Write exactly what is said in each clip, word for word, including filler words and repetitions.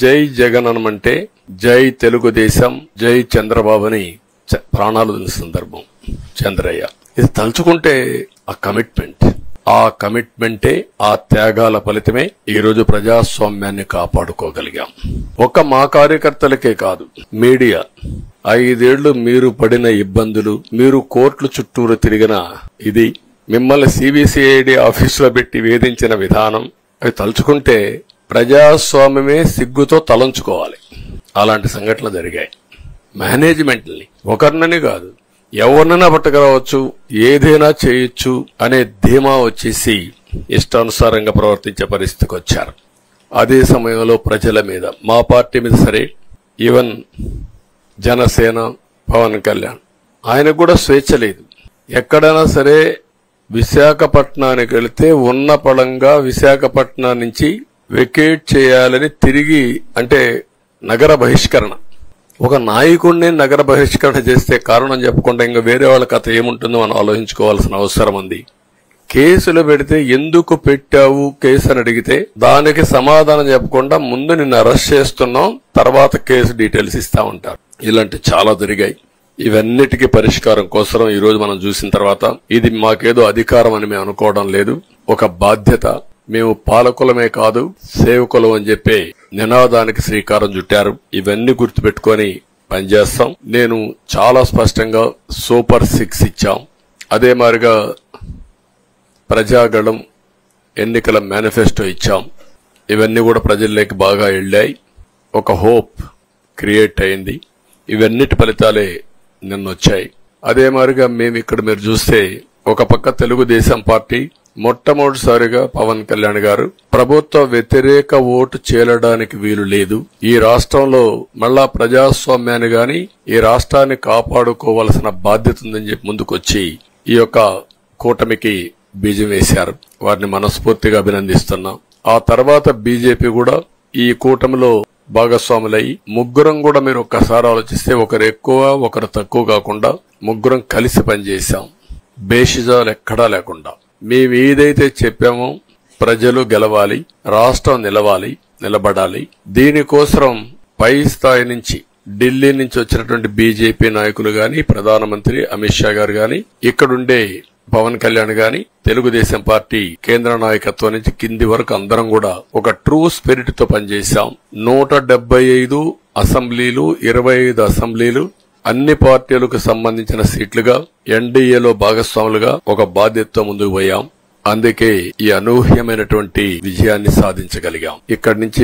జై జగన్ అనమంటే జై తెలుగుదేశం, జై చంద్రబాబు అని ప్రాణాలు వదిలిన సందర్భం చంద్రయ్య. ఇది తలుచుకుంటే ఆ కమిట్మెంట్ ఆ కమిట్మెంటే ఆ త్యాగాల ఫలితమే ఈ రోజు ప్రజాస్వామ్యాన్ని కాపాడుకోగలిగాం. ఒక మా కార్యకర్తలకే కాదు, మీడియా ఐదేళ్లు మీరు పడిన ఇబ్బందులు, మీరు కోర్టుల చుట్టూరు తిరిగిన ఇది, మిమ్మల్ని సిబిసిఐడి ఆఫీసులో పెట్టి వేధించిన విధానం, అవి తలుచుకుంటే ప్రజాస్వామ్యమే సిగ్గుతో తలంచుకోవాలి. అలాంటి సంఘటనలు జరిగాయి. మేనేజ్మెంట్ని ఒకరినని కాదు, ఎవరినైనా పట్టుకురావచ్చు, ఏదైనా చేయొచ్చు అనే ధీమా వచ్చేసి ఇష్టానుసారంగా ప్రవర్తించే పరిస్థితికి వచ్చారు. అదే సమయంలో ప్రజల మీద, మా పార్టీ మీద సరే, ఈవెన్ జనసేన, పవన్ కళ్యాణ్, ఆయనకు కూడా స్వేచ్ఛ లేదు. ఎక్కడైనా సరే విశాఖపట్నానికి వెళితే ఉన్న పళంగా విశాఖపట్నం నుంచి వెకేట్ చేయాలని తిరిగి, అంటే నగర బహిష్కరణ. ఒక నాయకుడిని నగర బహిష్కరణ చేస్తే కారణం చెప్పకుండా ఇంకా వేరే వాళ్ళ కథ ఏముంటుందో మనం ఆలోచించుకోవాల్సిన అవసరం ఉంది. కేసులు పెడితే ఎందుకు పెట్టావు కేసు అని అడిగితే దానికి సమాధానం చెప్పకుండా ముందు నిన్ను అరెస్ట్ చేస్తున్నాం, తర్వాత కేసు డీటెయిల్స్ ఇస్తా ఉంటారు. ఇలాంటి చాలా జరిగాయి. ఇవన్నిటికీ పరిష్కారం కోసం ఈ రోజు మనం చూసిన తర్వాత ఇది మాకేదో అధికారం అని మేము అనుకోవడం లేదు, ఒక బాధ్యత. మేము పాలకులమే కాదు సేవకులం అని చెప్పే నినాదానికి శ్రీకారం చుట్టారు. ఇవన్నీ గుర్తుపెట్టుకుని పనిచేస్తాం. నేను చాలా స్పష్టంగా సూపర్ సిక్స్ ఇచ్చాం. అదే మాదిరిగా ప్రజాగళం ఎన్నికల మేనిఫెస్టో ఇచ్చాం. ఇవన్నీ కూడా ప్రజల్లోకి బాగా వెళ్ళాయి. ఒక హోప్ క్రియేట్ అయింది. ఇవన్నిటి ఫలితాలే నిన్నొచ్చాయి. అదే మాదిరిగా మేము ఇక్కడ మీరు చూస్తే ఒక పక్క తెలుగుదేశం పార్టీ మొట్టమొదటిసారిగా పవన్ కళ్యాణ్ గారు ప్రభుత్వ వ్యతిరేక ఓటు చేరడానికి వీలు లేదు, ఈ రాష్ట్రంలో మళ్ళా ప్రజాస్వామ్యాన్ని గాని ఈ రాష్ట్రాన్ని కాపాడుకోవాల్సిన బాధ్యత ఉందని చెప్పి ముందుకొచ్చి ఈ యొక్క కూటమికి బీజం వేశారు. వారిని మనస్ఫూర్తిగా అభినందిస్తున్నాం. ఆ తర్వాత బీజేపీ కూడా ఈ కూటమిలో భాగస్వాములై ముగ్గురం కూడా మీరు ఒక్కసారి ఆలోచిస్తే ఒకరు ఎక్కువ ఒకరు తక్కువ కాకుండా ముగ్గురం కలిసి పనిచేశాం. బేషిజాలు ఎక్కడా లేకుండా మేము ఏదైతే చెప్పామో ప్రజలు గెలవాలి, రాష్ట్రం నిలవాలి, నిలబడాలి. దీనికోసం పై స్థాయి నుంచి ఢిల్లీ నుంచి వచ్చినటువంటి బీజేపీ నాయకులు గాని, ప్రధానమంత్రి అమిత్ షా గారు గాని, ఇక్కడుండే పవన్ కళ్యాణ్ గాని, తెలుగుదేశం పార్టీ కేంద్ర నాయకత్వం నుంచి కింది వరకు అందరం కూడా ఒక ట్రూ స్పిరిట్ తో పనిచేశాం. నూట డెబ్బై ఐదు అసెంబ్లీలు, ఇరవై ఐదు అసెంబ్లీలు అన్ని పార్టీలకు సంబంధించిన సీట్లుగా ఎన్డీఏలో భాగస్వాములుగా ఒక బాధ్యతతో ముందుకు పోయాం. అందుకే ఈ అనూహ్యమైనటువంటి విజయాన్ని సాధించగలిగాం. ఇక్కడి నుంచి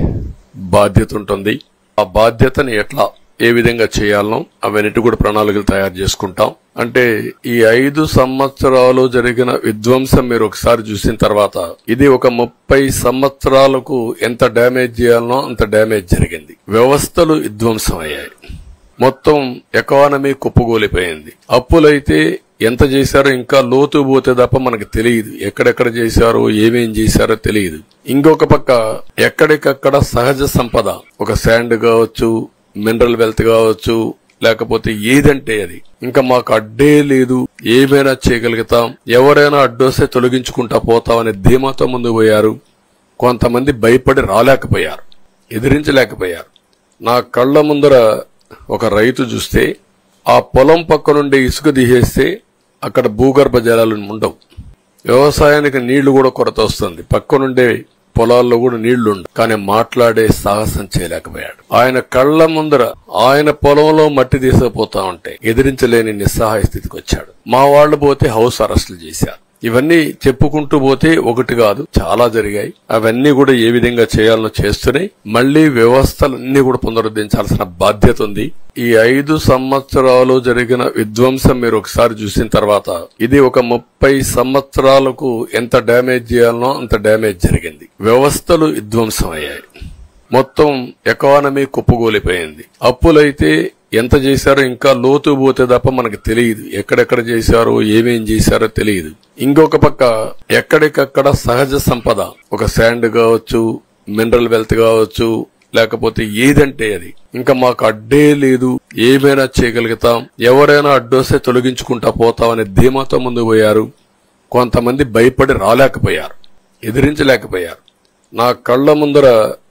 బాధ్యత ఉంటుంది. ఆ బాధ్యతని ఎట్లా ఏ విధంగా చేయాలనో అవన్నిటి కూడా ప్రణాళికలు తయారు చేసుకుంటాం. అంటే ఈ ఐదు సంవత్సరాలు జరిగిన విధ్వంసం మీరు ఒకసారి చూసిన తర్వాత ఇది ఒక ముప్పై సంవత్సరాలకు ఎంత డ్యామేజ్ చేయాలనో అంత డ్యామేజ్ జరిగింది. వ్యవస్థలు విధ్వంసం అయ్యాయి. మొత్తం ఎకానమీ కుప్పగూలిపోయింది. అప్పులైతే ఎంత చేశారో ఇంకా లోతు పోతే తప్ప మనకు తెలియదు. ఎక్కడెక్కడ చేశారో ఏమేం చేశారో తెలియదు. ఇంకొక పక్క ఎక్కడికక్కడ సహజ సంపద, ఒక శాండ్ కావచ్చు, మినరల్ వెల్త్ కావచ్చు, లేకపోతే ఏదంటే అది ఇంకా మాకు అడ్డే లేదు, ఏమైనా చేయగలుగుతాం, ఎవరైనా అడ్డొస్తే తొలగించుకుంటా పోతామనే ధీమాతో ముందుకు పోయారు. కొంతమంది భయపడి రాలేకపోయారు, ఎదిరించలేకపోయారు. నా కళ్ల ముందర ఒక రైతు చూస్తే ఆ పొలం పక్క నుండి ఇసుక తీసేస్తే అక్కడ భూగర్భ జలాలు ఉండవు, వ్యవసాయానికి నీళ్లు కూడా కొరత వస్తుంది, పక్క నుండే పొలాల్లో కూడా నీళ్లుండవు. కానీ మాట్లాడే సాహసం చేయలేకపోయాడు. ఆయన కళ్ల ముందర ఆయన పొలంలో మట్టి తీసుకుపోతా ఉంటే ఎదిరించలేని నిస్సహాయ స్థితికి వచ్చాడు. మా వాళ్లు పోతే హౌస్ అరెస్టులు చేశారు. ఇవన్నీ చెప్పుకుంటూ పోతే ఒకటి కాదు చాలా జరిగాయి. అవన్నీ కూడా ఏ విధంగా చేయాలనో చేస్తూనే మళ్లీ వ్యవస్థలన్నీ కూడా పునరుద్ధరించాల్సిన బాధ్యత ఉంది. ఈ ఐదు సంవత్సరాలు జరిగిన విధ్వంసం మీరు ఒకసారి చూసిన తర్వాత ఇది ఒక ముప్పై సంవత్సరాలకు ఎంత డ్యామేజ్ చేయాలనో అంత డ్యామేజ్ జరిగింది. వ్యవస్థలు విధ్వంసం అయ్యాయి. మొత్తం ఎకానమీ కుప్పగూలిపోయింది. అప్పులైతే ఎంత చేశారో ఇంకా లోతు పోతే తప్ప మనకు తెలియదు. ఎక్కడెక్కడ చేశారో ఏమేం చేశారో తెలియదు. ఇంకొక పక్క ఎక్కడికక్కడ సహజ సంపద, ఒక శాండ్ కావచ్చు, మినరల్ వెల్త్ కావచ్చు, లేకపోతే ఏదంటే అది ఇంకా మాకు అడ్డే లేదు, ఏమైనా చేయగలుగుతాం, ఎవరైనా అడ్డొస్తే తొలగించుకుంటా పోతామనే ధీమాతో ముందుకు పోయారు. కొంతమంది భయపడి రాలేకపోయారు, ఎదిరించలేకపోయారు. నా కళ్ల ముందర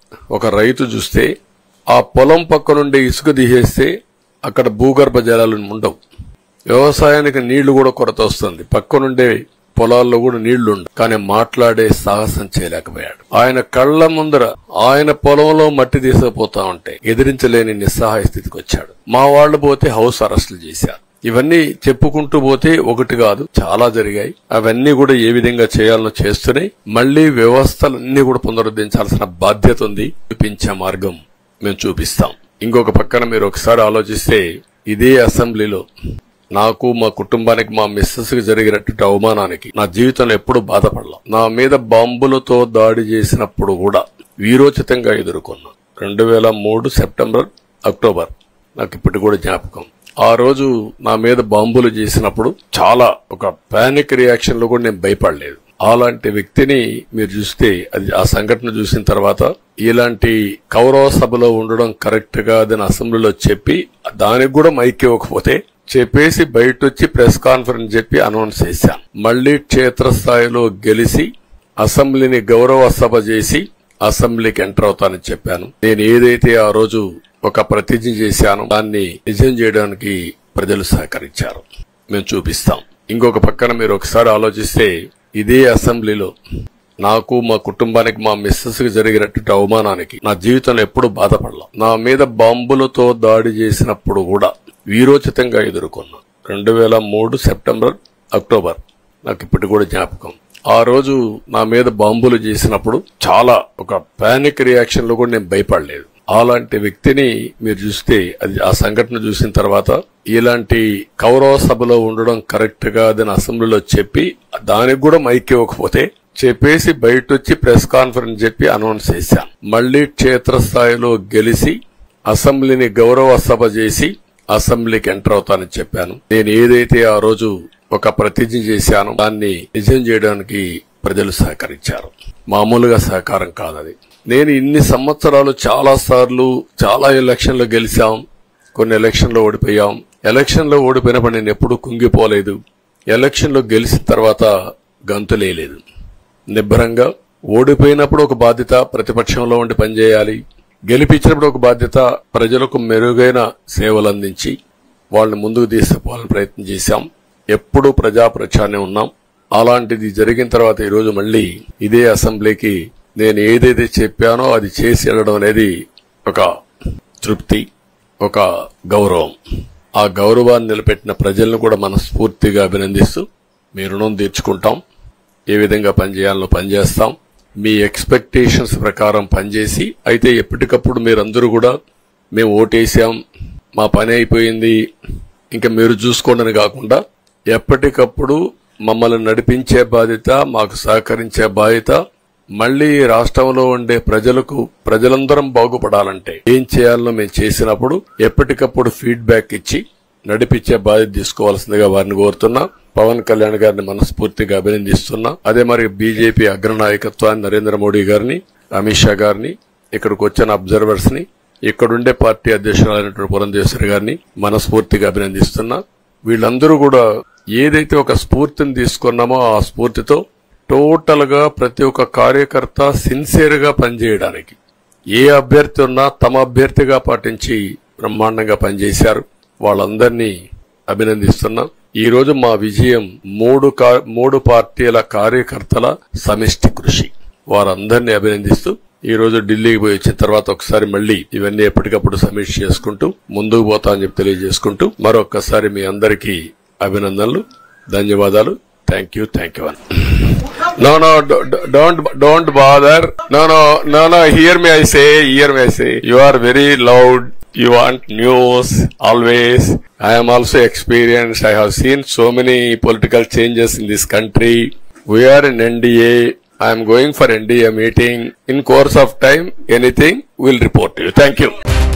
ఒక రైతు చూస్తే ఆ పొలం పక్క నుండి ఇసుక తీసేస్తే అక్కడ భూగర్భ జలాలు ఉండవు. వ్యవసాయానికి నీళ్లు కూడా కొరత వస్తుంది. పక్క నుండే పొలాల్లో కూడా నీళ్లుండవు. కానీ మాట్లాడే సాహసం చేయలేకపోయాడు. ఆయన కళ్ల ముందర ఆయన పొలంలో మట్టి తీసుకుపోతా ఉంటే ఎదిరించలేని నిస్సహాయ స్థితికి వచ్చాడు. మా వాళ్లు పోతే హౌస్ అరెస్టులు చేశారు. ఇవన్నీ చెప్పుకుంటూ పోతే ఒకటి కాదు, చాలా జరిగాయి. అవన్నీ కూడా ఏ విధంగా చేయాలనో చేస్తూనే మళ్లీ వ్యవస్థలన్నీ కూడా పునరుద్ధరించాల్సిన బాధ్యత ఉంది. చూపించే మార్గం మేము చూపిస్తాం. ఇంకొక పక్కన మీరు ఒకసారి ఆలోచిస్తే ఇదే అసెంబ్లీలో నాకు, మా కుటుంబానికి, మా మిస్సెస్ కి జరిగినటువంటి అవమానానికి నా జీవితంలో ఎప్పుడూ బాధపడలా. నా మీద బాంబులతో దాడి చేసినప్పుడు కూడా వీరోచితంగా ఎదుర్కొన్నా. రెండు వేల మూడు సెప్టెంబర్ అక్టోబర్ నాకు ఇప్పటి కూడా జ్ఞాపకం. ఆ రోజు నా మీద బాంబులు చేసినప్పుడు చాలా ఒక పానిక్ రియాక్షన్ లో కూడా నేను భయపడలేదు. అలాంటి వ్యక్తిని మీరు చూస్తే అది ఆ సంఘటన చూసిన తర్వాత ఇలాంటి కౌరవ సభలో ఉండడం కరెక్ట్ కాదని అసెంబ్లీలో చెప్పి దానికి కూడా మైక్ ఇవ్వకపోతే చెప్పేసి బయటొచ్చి ప్రెస్ కాన్ఫరెన్స్ చెప్పి అనౌన్స్ చేశాను. మళ్లీ క్షేత్రస్థాయిలో గెలిచి అసెంబ్లీని గౌరవ సభ చేసి అసెంబ్లీకి ఎంటర్ అవుతానని చెప్పాను. నేను ఏదైతే ఆ రోజు ఒక ప్రతిజ్ఞ చేశానో దాన్ని నిజం చేయడానికి ప్రజలు సహకరించారు. మేము చూపిస్తాం. ఇంకొక పక్కన మీరు ఒకసారి ఆలోచిస్తే ఇదే అసెంబ్లీలో నాకు, మా కుటుంబానికి, మా మిస్సెస్ కి జరిగినటువంటి అవమానానికి నా జీవితంలో ఎప్పుడూ బాధపడలా. నా మీద బాంబులతో దాడి చేసినప్పుడు కూడా వీరోచితంగా ఎదుర్కొన్నా. రెండు వేల మూడు సెప్టెంబర్ అక్టోబర్ నాకు ఇప్పటి కూడా జ్ఞాపకం. ఆ రోజు నా మీద బాంబులు చేసినప్పుడు చాలా ఒక పానిక్ రియాక్షన్ లో కూడా నేను భయపడలేదు. అలాంటి వ్యక్తిని మీరు చూస్తే అది ఆ సంఘటన చూసిన తర్వాత ఇలాంటి కౌరవ సభలో ఉండడం కరెక్ట్ కాదని అసెంబ్లీలో చెప్పి దానికి కూడా మైక్ ఇవ్వకపోతే చెప్పేసి బయటొచ్చి ప్రెస్ కాన్ఫరెన్స్ చెప్పి అనౌన్స్ చేశాను. మళ్లీ క్షేత్రస్థాయిలో గెలిచి అసెంబ్లీని గౌరవ సభ చేసి అసెంబ్లీకి ఎంటర్ అవుతానని చెప్పాను. నేను ఏదైతే ఆ రోజు ఒక ప్రతిజ్ఞ చేశానో దాన్ని నిజం చేయడానికి ప్రజలు సహకరించారు. మామూలుగా సహకారం కాదది. నేను ఇన్ని సంవత్సరాలు చాలా సార్లు చాలా ఎలక్షన్లో గెలిచాం, కొన్ని ఎలక్షన్లో ఓడిపోయాం. ఎలక్షన్లో ఓడిపోయినప్పుడు నేను ఎప్పుడూ కుంగిపోలేదు. ఎలక్షన్లో గెలిచిన తర్వాత గంతులేలేదు. నిబ్బరంగా ఓడిపోయినప్పుడు ఒక బాధ్యత ప్రతిపక్షంలో ఉండి పనిచేయాలి, గెలిపించినప్పుడు ఒక బాధ్యత ప్రజలకు మెరుగైన సేవలు అందించి వాళ్ళని ముందుకు తీసుకుపోవాలని ప్రయత్నం చేశాం. ఎప్పుడూ ప్రజా ప్రచారనే ఉన్నాం. అలాంటిది జరిగిన తర్వాత ఈరోజు మళ్లీ ఇదే అసెంబ్లీకి నేను ఏదైతే చెప్పానో అది చేసి వెళ్ళడం అనేది ఒక తృప్తి, ఒక గౌరవం. ఆ గౌరవాన్ని నిలబెట్టిన ప్రజలను కూడా మనస్ఫూర్తిగా అభినందిస్తూ మీ రుణం తీర్చుకుంటాం. ఏ విధంగా పనిచేయాలో పనిచేస్తాం. మీ ఎక్స్పెక్టేషన్స్ ప్రకారం పనిచేసి అయితే ఎప్పటికప్పుడు మీరందరూ కూడా మేము ఓటేసాం, మా పని అయిపోయింది, ఇంకా మీరు చూసుకోండి కాకుండా ఎప్పటికప్పుడు మమ్మల్ని నడిపించే బాధ్యత, మాకు సహకరించే బాధ్యత, మళ్లీ రాష్ట్రంలో ఉండే ప్రజలకు ప్రజలందరం బాగుపడాలంటే ఏం చేయాలో మేము చేసినప్పుడు ఎప్పటికప్పుడు ఫీడ్బ్యాక్ ఇచ్చి నడిపించే బాధ్యత తీసుకోవాల్సిందిగా వారిని కోరుతున్నా. పవన్ కళ్యాణ్ గారిని మనస్ఫూర్తిగా అభినందిస్తున్నా. అదే మరి బీజేపీ అగ్రనాయకత్వాన్ని నరేంద్ర మోడీ గారిని, అమిత్ షా గారిని, ఇక్కడికి వచ్చిన అబ్జర్వర్స్ ని, ఇక్కడుండే పార్టీ అధ్యక్షురాలైనటువంటి పురంధేశ్వరి గారిని మనస్ఫూర్తిగా అభినందిస్తున్నా. వీళ్ళందరూ కూడా ఏదైతే ఒక స్ఫూర్తిని తీసుకున్నామో ఆ స్ఫూర్తితో టోటల్ గా ప్రతి ఒక్క కార్యకర్త సిన్సియర్ గా పనిచేయడానికి ఏ అభ్యర్థి ఉన్నా తమ అభ్యర్థిగా పాటించి బ్రహ్మాండంగా పనిచేశారు. వాళ్ళందరినీ అభినందిస్తున్నా. ఈ రోజు మా విజయం మూడు మూడు పార్టీల కార్యకర్తల సమిష్టి కృషి. వారందరినీ అభినందిస్తూ ఈ రోజు ఢిల్లీకి పోయి వచ్చిన తర్వాత ఒకసారి మళ్లీ ఇవన్నీ ఎప్పటికప్పుడు సమీక్ష చేసుకుంటూ ముందుకు పోతా అని చెప్పి తెలియజేసుకుంటూ మరొక్కసారి మీ అందరికీ అభినందనలు, ధన్యవాదాలు. Thank you, thank you. No, no, don't, don't bother. No, no, no, no, hear me, I say, hear me, I say. You are very loud. You want news, always. I am also experienced. I have seen so many political changes in this country. We are in N D A. I am going for N D A meeting. In course of time, anything, we'll report to you. Thank you.